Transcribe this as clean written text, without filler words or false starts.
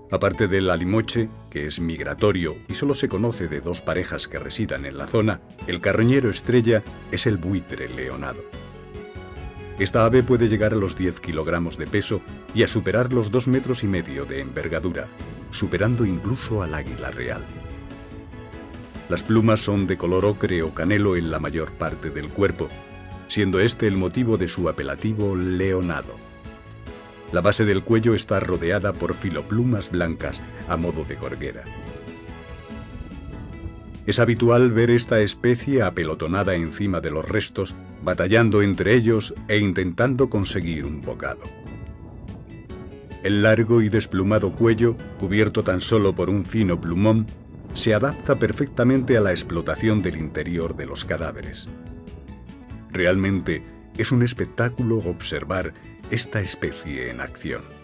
Aparte del alimoche, que es migratorio y solo se conoce de 2 parejas que residan en la zona, el carroñero estrella es el buitre leonado. Esta ave puede llegar a los 10 kilogramos de peso y a superar los 2,5 metros de envergadura, superando incluso al águila real. Las plumas son de color ocre o canelo en la mayor parte del cuerpo, siendo este el motivo de su apelativo leonado. La base del cuello está rodeada por filoplumas blancas a modo de gorguera. Es habitual ver esta especie apelotonada encima de los restos, batallando entre ellos e intentando conseguir un bocado. El largo y desplumado cuello, cubierto tan solo por un fino plumón, se adapta perfectamente a la explotación del interior de los cadáveres. Realmente es un espectáculo observar esta especie en acción.